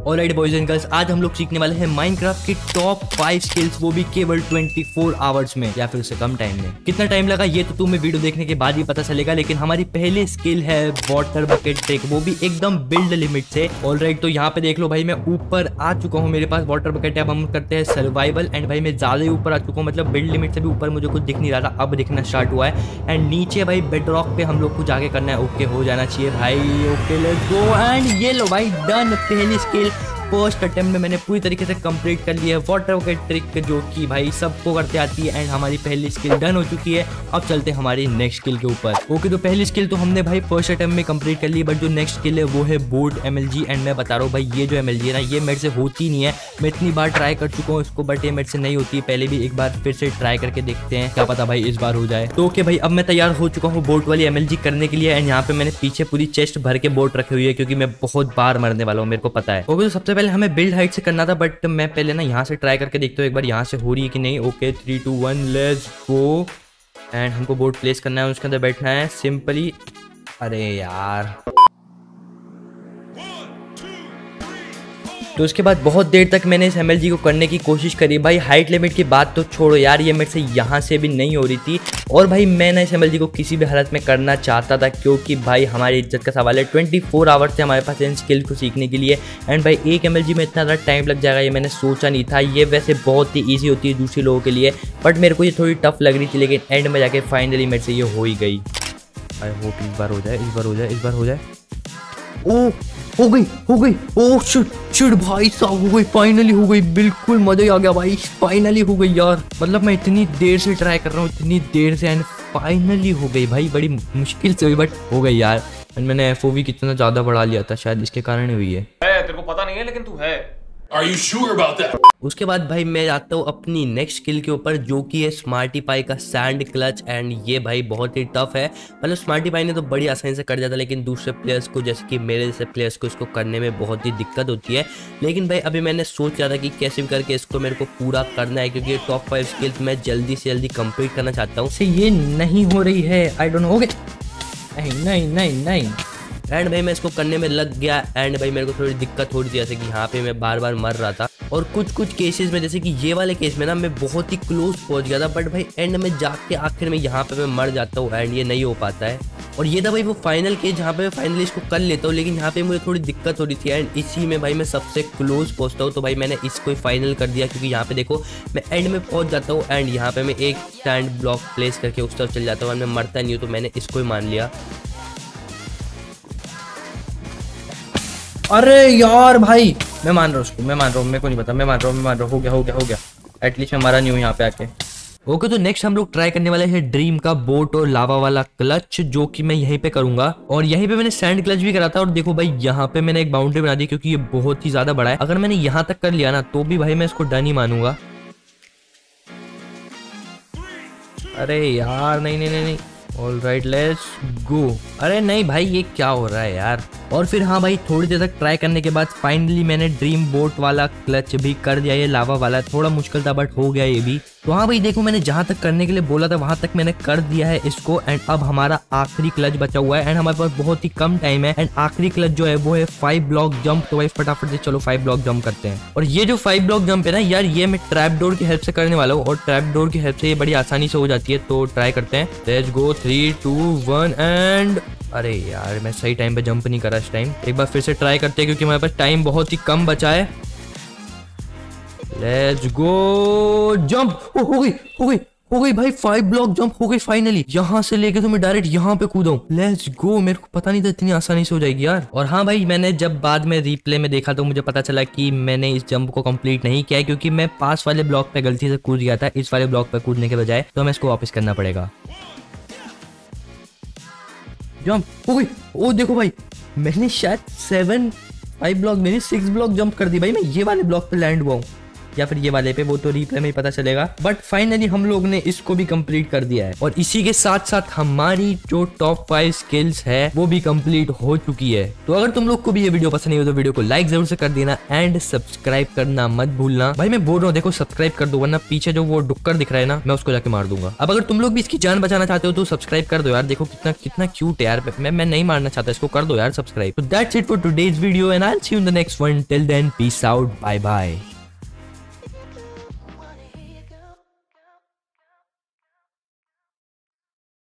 Alright boys and girls, आज हम लोग सीखने वाले हैं माइनक्राफ्ट की टॉप 5 स्किल्स, वो भी केवल 24 आवर्स में या फिर उससे कम टाइम में। कितना टाइम लगा ये तो तुम्हें वीडियो देखने के बाद ही पता चलेगा, लेकिन हमारी पहली स्किल है वाटर बकेट ट्रिक, वो भी एकदम बिल्ड लिमिट से। ऑलराइट, तो यहाँ पे देख लो भाई, मैं ऊपर आ चुका हूँ, मेरे पास वाटर बकेट है। अब हम करते हैं सर्वाइवल एंड भाई मैं ज्यादा ही ऊपर आ चुका हूँ, मतलब बिल्ड लिमिट से भी ऊपर मुझे कुछ दिख नहीं रहा था, अब दिखना स्टार्ट हुआ है। एंड नीचे भाई बेड रॉक पे हम लोग को जाके करना है। ओके, हो जाना चाहिए भाई। ओके लेट्स गो एंड ये लो भाई, डन। पहली स्किल फर्स्ट अटेम्प्ट में मैंने पूरी तरीके से कंप्लीट कर लिया है, वाटर बकेट ट्रिक, जो कि भाई सबको करते आती है। एंड हमारी पहली स्किल डन हो चुकी है। अब चलते हैं हमारी नेक्स्ट स्किल के ऊपर। ओके, तो पहली स्किल तो हमने भाई फर्स्ट अटेम्प्ट में कंप्लीट कर ली, बट जो नेक्स्ट स्किल है वो है बोट MLG। एंड मैं बता रहा हूँ भाई, ये जो MLG है ना, ये मेरे से होती नहीं है। मैं इतनी बार ट्राई कर चुका हूँ इसको, बट ये मेरे से नहीं होती। पहले भी एक बार फिर से ट्राई करके देखते हैं, क्या पता भाई इस बार हो जाए। तो ओके भाई, अब मैं तैयार हो चुका हूँ बोट वाली MLG करने के लिए। एंड यहाँ पे मैंने पीछे पूरी चेस्ट भर के बोट रखी हुई है, क्योंकि मैं बहुत बार मरने वाला हूँ, मेरे को पता है। ओके, तो सबसे पहले हमें बिल्ड हाइट से करना था, बट मैं पहले ना यहाँ से ट्राई करके देखता हूँ एक बार यहाँ से हो रही है कि नहीं। Okay 3 2 1 let's go. एंड हमको बोट प्लेस करना है, उसके अंदर बैठना है सिंपली। अरे यार, तो उसके बाद बहुत देर तक मैंने इस MLG को करने की कोशिश करी भाई। हाइट लिमिट की बात तो छोड़ो यार, ये मेरे से यहाँ से भी नहीं हो रही थी। और भाई मैं ना इस MLG को किसी भी हालत में करना चाहता था, क्योंकि भाई हमारी इज्जत का सवाल है। 24 आवर्स से हमारे पास इन स्किल को सीखने के लिए। एंड भाई एक MLG में इतना ज़्यादा टाइम लग जाएगा ये मैंने सोचा नहीं था। ये वैसे बहुत ही ईजी होती है दूसरे लोगों के लिए, बट मेरे को ये थोड़ी टफ लग रही थी, लेकिन एंड में जाके फाइनली मेरे से ये हो ही गई। आई होप इस बार हो जाए, इस बार हो जाए, इस बार हो जाए। ओ हो गई, हो गई। ओ शिट भाई साहब, हो गई, फाइनली हो गई। बिल्कुल मजा ही आ गया भाई, फाइनली हो गई यार। मतलब मैं इतनी देर से ट्राई कर रहा हूँ, इतनी देर से, एंड फाइनली हो गई भाई। बड़ी मुश्किल से हुई, बट हो गई यार। एंड मैंने FOV कितना ज़्यादा बढ़ा लिया था, शायद इसके कारण हुई है। तेरे को पता नहीं है, लेकिन तू है। Are you sure about that? उसके बाद भाई मैं आता हूँ अपनी नेक्स्ट स्किल के ऊपर, जो कि है स्मार्टी पाई का सैंड क्लच। एंड ये भाई बहुत ही टफ है। मतलब स्मार्टी पाई ने तो बड़ी आसानी से कर जाता, लेकिन दूसरे प्लेयर्स को, जैसे कि मेरे जैसे प्लेयर्स को, इसको करने में बहुत ही दिक्कत होती है। लेकिन भाई अभी मैंने सोच रहा था कि कैसे भी करके इसको मेरे को पूरा करना है, क्योंकि ये टॉप 5 स्किल्स मैं जल्दी से जल्दी कंप्लीट करना चाहता हूँ। ये नहीं हो रही है, आई डोंट नो। हो गया, नहीं। एंड भाई मैं इसको करने में लग गया। एंड भाई मेरे को थोड़ी दिक्कत हो रही थी, जैसे कि यहाँ पे मैं बार बार मर रहा था। और कुछ केसेस में, जैसे कि ये वाले केस में ना, मैं बहुत ही क्लोज पहुंच गया था, बट भाई एंड में जाके आखिर में यहाँ पे मैं मर जाता हूँ। एंड ये नहीं हो पाता है। और ये था भाई वो फाइनल केस जहाँ पे मैं फाइनली इसको कर लेता हूँ, लेकिन यहाँ पे मुझे थोड़ी दिक्कत हो रही थी। एंड इसी में भाई मैं सबसे क्लोज पहुँचता हूँ, तो भाई मैंने इसको ही फाइनल कर दिया, क्योंकि यहाँ पे देखो मैं एंड में पहुँच जाता हूँ। एंड यहाँ पे मैं एक स्टैंड ब्लॉक प्लेस करके उस तरफ चल जाता हूँ, मैं मरता नहीं हूँ, तो मैंने इसको ही मान लिया। अरे यार भाई, मैं मान रहा हूँ उसको, मैं मान रहा हूँ, मेरे को नहीं पता, मैं मान रहा हूँ। हो गया। एटलीस्ट मैं मारा नहीं हूँ यहाँ पे आके। ओके, तो नेक्स्ट हम लोग ट्राई करने वाले हैं ड्रीम का बोट और लावा वाला क्लच, जो कि मैं यहीं पे करूंगा। और यहीं पे मैंने सैंड क्लच भी करा था। और देखो भाई, यहाँ पे मैंने एक बाउंड्री बना दी, क्योंकि ये बहुत ही ज्यादा बड़ा है। अगर मैंने यहाँ तक कर लिया ना, तो भी भाई मैं इसको डन ही मानूंगा। अरे यार, नहीं। Alright let's go. अरे नहीं भाई, ये क्या हो रहा है यार। और फिर हाँ भाई, थोड़ी देर तक ट्राई करने के बाद फाइनली मैंने ड्रीम बोट वाला क्लच भी कर दिया। ये लावा वाला थोड़ा मुश्किल था, बट हो गया ये भी। तो हाँ भाई देखो, मैंने जहाँ तक करने के लिए बोला था वहां तक मैंने कर दिया है इसको। एंड अब हमारा आखिरी क्लच बचा हुआ है, एंड हमारे पास बहुत ही कम टाइम है। एंड आखिरी क्लच जो है वो है 5 ब्लॉक जंप। तो भाई फटाफट से चलो 5 ब्लॉक जंप करते हैं। और ये जो 5 ब्लॉक जंप है ना यार, ये मैं ट्रैप डोर की हेल्प से करने वाला हूँ, और ट्रैप डोर की हेल्प से ये बड़ी आसानी से हो जाती है। तो ट्राई करते हैं, लेट्स गो 3 2 1 एंड अरे यार, मैं सही टाइम पे जंप नहीं करा इस टाइम। एक बार फिर से ट्राई करते हैं, क्योंकि हमारे पास टाइम बहुत ही कम बचा है। Let's go jump. हो गई भाई, 5 ब्लॉक जंप हो गई फाइनली। यहाँ से लेके तो मैं डायरेक्ट यहाँ पे कूदा हूँ। Let's go. मेरे को पता नहीं था इतनी आसानी से हो जाएगी यार। और हाँ भाई, मैंने जब बाद में रिप्ले में देखा तो मुझे पता चला कि मैंने इस जंप को कंप्लीट नहीं किया है, क्योंकि मैं पास वाले ब्लॉक पे गलती से कूद गया था, इस वाले ब्लॉक पे कूदने के बजाय। तो हमें इसको वापस करना पड़ेगा। जंप हो गई। ओ देखो भाई, मैंने शायद 5 ब्लॉक नहीं 6 ब्लॉक जंप कर दी भाई। मैं ये वाले ब्लॉक पे लैंड हुआ हूँ। या फिर ये वाले पे, वो तो रिप्ले में ही पता चलेगा। बट फाइनली हम लोग ने इसको भी कंप्लीट कर दिया है और इसी के साथ साथ हमारी जो टॉप 5 स्किल्स है वो भी कंप्लीट हो चुकी है। तो अगर तुम लोग को भी ये वीडियो पसंद नहीं हो तो वीडियो को लाइक जरूर से कर देना एंड सब्सक्राइब करना मत भूलना। भाई मैं बोल रहा हूँ देखो सब्सक्राइब कर दो, वरना पीछे जो वो डुक्कर दिख रहा है ना, मैं उसको जाके मार दूंगा। अब अगर तुम लोग भी इसकी जान बचाना चाहते हो तो सब्सक्राइब कर दो यार, देखो कितना कितना क्यूट है यार। मैं नहीं मारना चाहता, इसको कर दो यार सब्सक्राइब। तो that's it for today's video and I will see you in the next one. Till then peace out, bye bye.